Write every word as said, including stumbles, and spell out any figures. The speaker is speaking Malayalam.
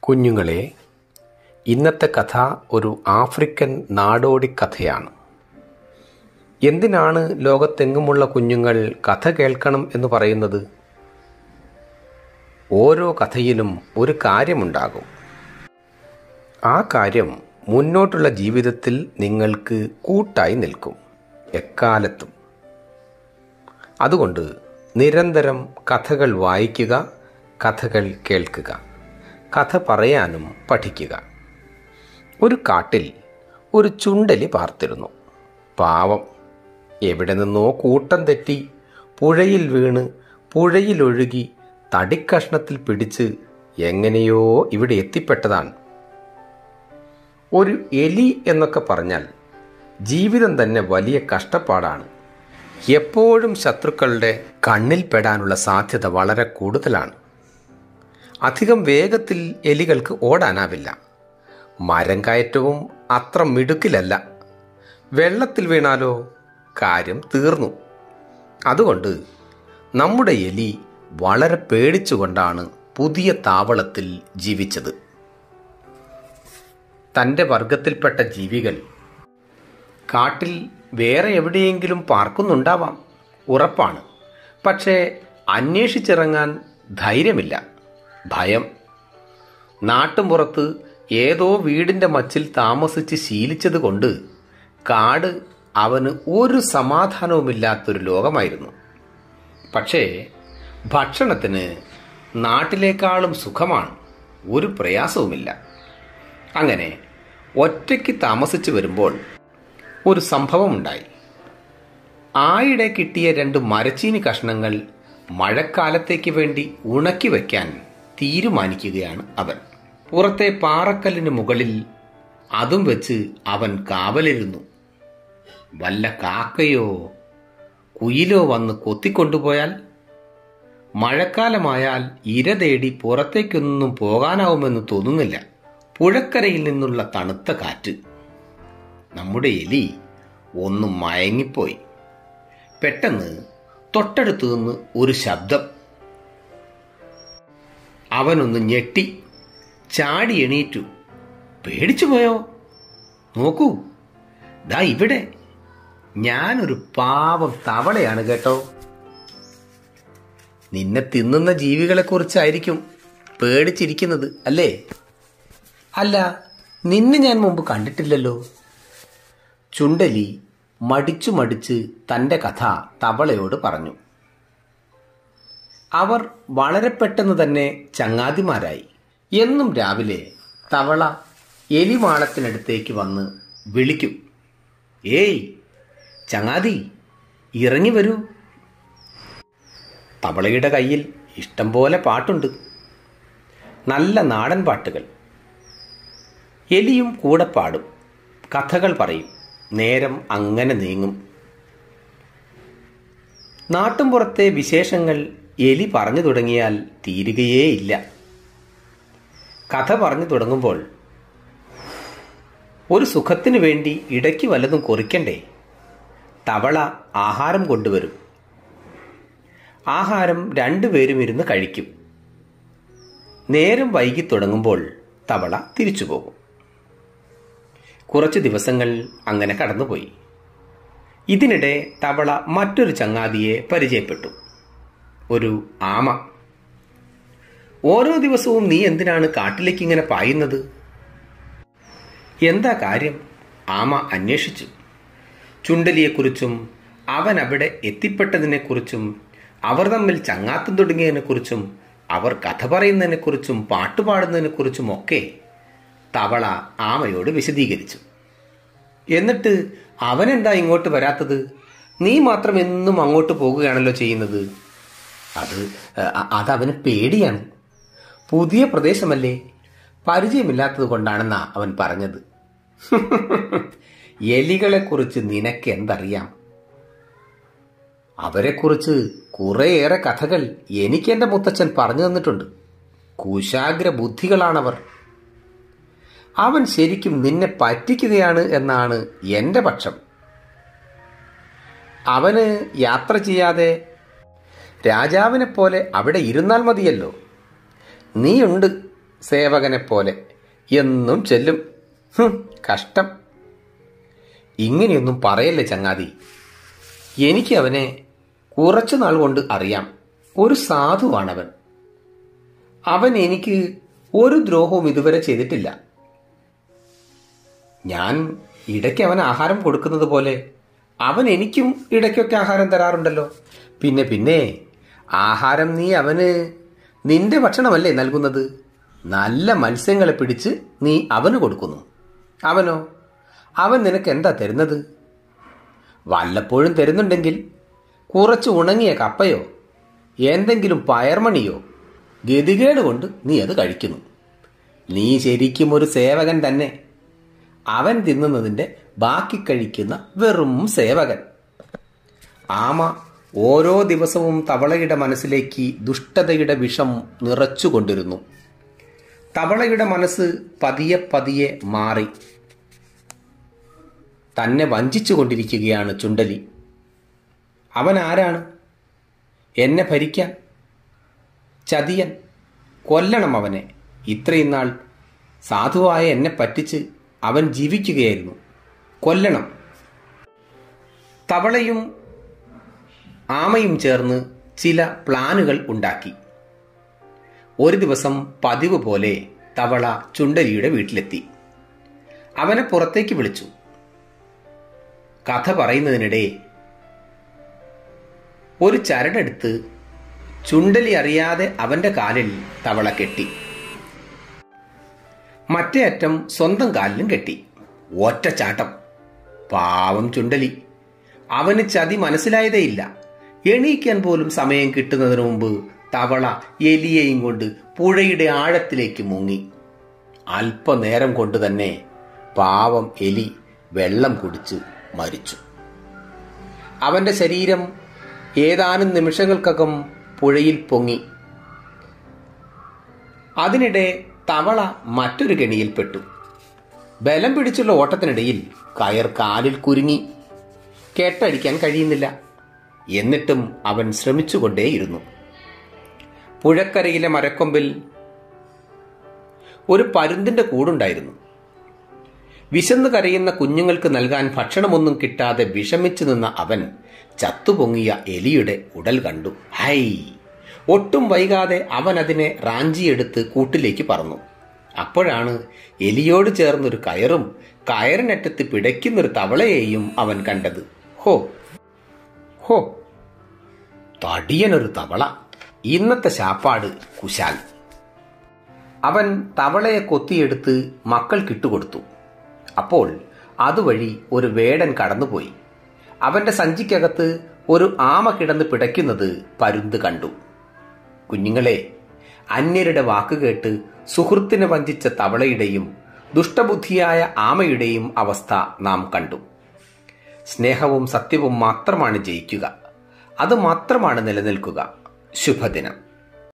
കുഞ്ഞുങ്ങളെ, ഇന്നത്തെ കഥ ഒരു ആഫ്രിക്കൻ നാടോടി കഥയാണ്. എന്തിനാണ് ലോകത്തെങ്ങുമുള്ള കുഞ്ഞുങ്ങൾ കഥ കേൾക്കണം എന്ന് പറയുന്നത്? ഓരോ കഥയിലും ഒരു കാര്യമുണ്ടാകും. ആ കാര്യം മുന്നോട്ടുള്ള ജീവിതത്തിൽ നിങ്ങൾക്ക് കൂട്ടായി നിൽക്കും, എക്കാലത്തും. അതുകൊണ്ട് നിരന്തരം കഥകൾ വായിക്കുക, കഥകൾ കേൾക്കുക, കഥ പറയാനും പഠിക്കുക. ഒരു കാട്ടിൽ ഒരു ചുണ്ടലി പാർത്തിരുന്നു. പാവം, എവിടെ നിന്നോ കൂട്ടം തെറ്റി പുഴയിൽ വീണ് പുഴയിലൊഴുകി തടിക്കഷ്ണത്തിൽ പിടിച്ച് എങ്ങനെയോ ഇവിടെ എത്തിപ്പെട്ടതാണ്. ഒരു എലി എന്നൊക്കെ പറഞ്ഞാൽ ജീവിതം തന്നെ വലിയ കഷ്ടപ്പാടാണ്. എപ്പോഴും ശത്രുക്കളുടെ കണ്ണിൽ പെടാനുള്ള സാധ്യത വളരെ കൂടുതലാണ്. അധികം വേഗത്തിൽ എലികൾക്ക് ഓടാനാവില്ല. മരം കയറ്റവും അത്ര മിടുക്കിലല്ല. വെള്ളത്തിൽ വീണാലോ കാര്യം തീർന്നു. അതുകൊണ്ട് നമ്മുടെ എലി വളരെ പേടിച്ചുകൊണ്ടാണ് പുതിയ താവളത്തിൽ ജീവിച്ചത്. തൻ്റെ വർഗത്തിൽപ്പെട്ട ജീവികൾ കാട്ടിൽ വേറെ എവിടെയെങ്കിലും പാർക്കുന്നുണ്ടാവാം, ഉറപ്പാണ്. പക്ഷേ അന്വേഷിച്ചിറങ്ങാൻ ധൈര്യമില്ല, ഭയം. നാട്ടുമ്പുറത്ത് ഏതോ വീടിൻ്റെ മച്ചിൽ താമസിച്ച് ശീലിച്ചത് കൊണ്ട് കാട് അവന് ഒരു സമാധാനവുമില്ലാത്തൊരു ലോകമായിരുന്നു. പക്ഷേ ഭക്ഷണത്തിന് നാട്ടിലേക്കാളും സുഖമാണ്, ഒരു പ്രയാസവുമില്ല. അങ്ങനെ ഒറ്റയ്ക്ക് താമസിച്ചു വരുമ്പോൾ ഒരു സംഭവമുണ്ടായി. ആയിടെ കിട്ടിയ രണ്ട് മരച്ചീനി കഷ്ണങ്ങൾ മഴക്കാലത്തേക്ക് വേണ്ടി ഉണക്കി വയ്ക്കാൻ തീരുമാനിക്കുകയാണ് അവൻ. പുറത്തെ പാറക്കല്ലിന് മുകളിൽ അതും വെച്ച് അവൻ കാവലിരുന്നു. വല്ല കാക്കയോ കുയിലോ വന്ന് കൊത്തിക്കൊണ്ടുപോയാൽ? മഴക്കാലമായാൽ ഇര തേടി പുറത്തേക്കൊന്നും പോകാനാവുമെന്ന് തോന്നുന്നില്ല. പുഴക്കരയിൽ നിന്നുള്ള തണുത്ത കാറ്റ്. നമ്മുടെ എലി ഒന്നും മയങ്ങിപ്പോയി. പെട്ടെന്ന് തൊട്ടടുത്തു നിന്ന് ഒരു ശബ്ദം. അവനൊന്ന് ഞെട്ടി, ചാടി എണീറ്റു. പേടിച്ചു പോയോ? നോക്കൂ, ദാ ഇവിടെ ഞാനൊരു പാവം തവളയാണ് കേട്ടോ. നിന്നെ തിന്നുന്ന ജീവികളെ കുറിച്ചായിരിക്കും പേടിച്ചിരിക്കുന്നത് അല്ലേ? അല്ല, നിന്നെ ഞാൻ മുമ്പ് കണ്ടിട്ടില്ലല്ലോ. ചുണ്ടലി മടിച്ചു മടിച്ച് തൻ്റെ കഥ തവളയോട് പറഞ്ഞു. അവർ വളരെ പെട്ടെന്ന് തന്നെ ചങ്ങാതിമാരായി. എന്നും രാവിലെ തവള എലിമാളത്തിനടുത്തേക്ക് വന്ന് വിളിക്കും, ഏയ് ചങ്ങാതി, ഇറങ്ങി വരൂ. തവളയുടെ കയ്യിൽ ഇഷ്ടം പോലെ പാട്ടുണ്ട്, നല്ല നാടൻ പാട്ടുകൾ. എലിയും കൂടെ പാടും, കഥകൾ പറയും. നേരം അങ്ങനെ നീങ്ങും. നാട്ടുംപുറത്തെ വിശേഷങ്ങൾ എലി പറഞ്ഞു തുടങ്ങിയാൽ തീരുകയേയില്ല. കഥ പറഞ്ഞു തുടങ്ങുമ്പോൾ ഒരു സുഖത്തിനു വേണ്ടി ഇടയ്ക്ക് വല്ലതും കുറിക്കണ്ടേ? തവള ആഹാരം കൊണ്ടുവരും. ആഹാരം രണ്ടുപേരും ഇരുന്ന് കഴിക്കും. നേരം വൈകി തുടങ്ങുമ്പോൾ തവള തിരിച്ചു പോകും. കുറച്ച് ദിവസങ്ങൾ അങ്ങനെ കടന്നുപോയി. ഇതിനിടെ തവള മറ്റൊരു ചങ്ങാതിയെ പരിചയപ്പെട്ടു, ഒരു ആമ. ഓരോ ദിവസവും നീ എന്തിനാണ് കാട്ടിലേക്ക് ഇങ്ങനെ പായുന്നത്? എന്താ കാര്യം? ആമ അന്വേഷിച്ചു. ചുണ്ടലിയെക്കുറിച്ചും അവൻ അവിടെ എത്തിപ്പെട്ടതിനെക്കുറിച്ചും അവർ തമ്മിൽ ചങ്ങാത്തം തുടങ്ങിയതിനെക്കുറിച്ചും അവർ കഥ പറയുന്നതിനെക്കുറിച്ചും പാട്ടുപാടുന്നതിനെക്കുറിച്ചും ഒക്കെ തവള ആമയോട് വിശദീകരിച്ചു. എന്നിട്ട് അവനെന്താ ഇങ്ങോട്ട് വരാത്തത്? നീ മാത്രം എന്നും അങ്ങോട്ട് പോകുകയാണല്ലോ ചെയ്യുന്നത്. അത് അതവന് പേടിയാണ്. പുതിയ പ്രദേശമല്ലേ, പരിചയമില്ലാത്തത് കൊണ്ടാണെന്നാ അവൻ പറഞ്ഞത്. എലികളെക്കുറിച്ച് നിനക്ക് എന്തറിയാം? അവരെക്കുറിച്ച് കുറേയേറെ കഥകൾ എനിക്ക് എൻ്റെ മുത്തച്ഛൻ പറഞ്ഞു തന്നിട്ടുണ്ട്. കുശാഗ്ര ബുദ്ധികളാണവർ. അവൻ ശരിക്കും നിന്നെ പറ്റിക്കുകയാണ് എന്നാണ് എൻ്റെ പക്ഷം. അവന് യാത്ര ചെയ്യാതെ രാജാവിനെ പോലെ അവിടെ ഇരുന്നാൽ മതിയല്ലോ. നീയുണ്ട്, സേവകനെ പോലെ എന്നും ചെല്ലും. ഹും, കഷ്ടം. ഇങ്ങനെയൊന്നും പറയല്ലേ ചങ്ങാതി. എനിക്ക് അവനെ കുറച്ചു നാൾ കൊണ്ട് അറിയാം. ഒരു സാധുവാണവൻ. അവൻ എനിക്ക് ഒരു ദ്രോഹവും ഇതുവരെ ചെയ്തിട്ടില്ല. ഞാൻ ഇടയ്ക്ക് അവന് ആഹാരം കൊടുക്കുന്നത് പോലെ അവൻ എനിക്കും ഇടയ്ക്കൊക്കെ ആഹാരം തരാറുണ്ടല്ലോ. പിന്നെ പിന്നെ ആഹാരം നീ അവന് നിന്റെ ഭക്ഷണമല്ലേ നൽകുന്നത്? നല്ല മത്സ്യങ്ങളെ പിടിച്ച് നീ അവന് കൊടുക്കുന്നു. അവനോ? അവൻ നിനക്ക് എന്താ തരുന്നത്? വല്ലപ്പോഴും തരുന്നുണ്ടെങ്കിൽ കുറച്ച് ഉണങ്ങിയ കപ്പയോ എന്തെങ്കിലും പയർമണിയോ ഗതികേട് കൊണ്ട് നീ അത് കഴിക്കുന്നു. നീ ശരിക്കും ഒരു സേവകൻ തന്നെ. അവൻ തിന്നുന്നതിൻ്റെ ബാക്കി കഴിക്കുന്ന വെറും സേവകൻ. ആമ ഓരോ ദിവസവും തവളയുടെ മനസ്സിലേക്ക് ദുഷ്ടതയുടെ വിഷം നിറച്ചുകൊണ്ടിരുന്നു. തവളയുടെ മനസ്സ് പതിയെ പതിയെ മാറി. തന്നെ വഞ്ചിച്ചു കൊണ്ടിരിക്കുകയാണ് ചുണ്ടലി. അവൻ ആരാണ്? എന്നെ ഭരിക്കാൻ. ചതിയൻ. കൊല്ലണം അവനെ. ഇത്രയും നാൾ സാധുവായ എന്നെ പറ്റിച്ച് അവൻ ജീവിക്കുകയായിരുന്നു. കൊല്ലണം. തവളയും ആമയും ചേർന്ന് ചില പ്ലാനുകൾ ഉണ്ടാക്കി. ഒരു ദിവസം പതിവ് പോലെ തവള ചുണ്ടലിയുടെ വീട്ടിലെത്തി. അവനെ പുറത്തേക്ക് വിളിച്ചു. കഥ പറയുന്നതിനിടെ ഒരു ചരടെടുത്ത് ചുണ്ടലി അറിയാതെ അവന്റെ കാലിൽ തവള കെട്ടി. മറ്റേ അറ്റം സ്വന്തം കാലിലും കെട്ടി. ഒറ്റച്ചാട്ടം. പാവം ചുണ്ടലി. അവന് ചതി മനസ്സിലായതേയില്ല. എണീക്കാൻ പോലും സമയം കിട്ടുന്നതിന് മുമ്പ് തവള എലിയെയും കൊണ്ട് പുഴയുടെ ആഴത്തിലേക്ക് മുങ്ങി. അല്പനേരം കൊണ്ട് തന്നെ പാവം എലി വെള്ളം കുടിച്ച് മരിച്ചു. അവന്റെ ശരീരം ഏതാനും നിമിഷങ്ങൾക്കകം പുഴയിൽ പൊങ്ങി. അതിനിടെ തവള മറ്റൊരു കെണിയിൽപ്പെട്ടു. ബലം പിടിച്ചുള്ള ഓട്ടത്തിനിടയിൽ കയർ കാലിൽ കുരുങ്ങി. കെട്ടടിക്കാൻ കഴിയുന്നില്ല. എന്നിട്ടും അവൻ ശ്രമിച്ചുകൊണ്ടേയിരുന്നു. പുഴക്കരയിലെ മരക്കൊമ്പിൽ ഒരു പരുന്തിന്റെ കൂടുണ്ടായിരുന്നു. വിശന്നു കരയുന്ന കുഞ്ഞുങ്ങൾക്ക് നൽകാൻ ഭക്ഷണമൊന്നും കിട്ടാതെ വിഷമിച്ചു നിന്ന അവൻ ചത്തുപൊങ്ങിയ എലിയുടെ ഉടൽ കണ്ടു. ഹൈ! ഒട്ടും വൈകാതെ അവൻ അതിനെ റാഞ്ചിയെടുത്ത് കൂട്ടിലേക്ക് പറന്നു. അപ്പോഴാണ് എലിയോട് ചേർന്നൊരു കയറും കയറിനറ്റത്ത് പിടയ്ക്കുന്നൊരു തവളയെയും അവൻ കണ്ടത്. ഹോ ഹോ തടിയനൊരു തവള. ഇന്നത്തെ ശാപ്പാട് കുശാൽ. അവൻ തവളയെ കൊത്തിയെടുത്ത് മക്കൾക്കിട്ടുകൊടുത്തു. അപ്പോൾ അതുവഴി ഒരു വേടൻ കടന്നുപോയി. അവന്റെ സഞ്ചിക്കകത്ത് ഒരു ആമ കിടന്ന് പിടയ്ക്കുന്നത് പരുന്ത് കണ്ടു. കുഞ്ഞുങ്ങളെ, അന്യരുടെ വാക്കുകേട്ട് സുഹൃത്തിനെ വഞ്ചിച്ച തവളയുടെയും ദുഷ്ടബുദ്ധിയായ ആമയുടെയും അവസ്ഥ നാം കണ്ടു. സ്നേഹവും സത്യവും മാത്രമാണ് ജയിക്കുക. അത് മാത്രമാണ് നിലനിൽക്കുക. ശുഭദിനം.